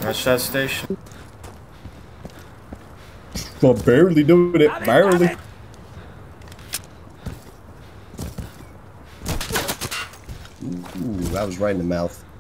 Watch that station. I'm barely doing it. Barely. Ooh, that was right in the mouth.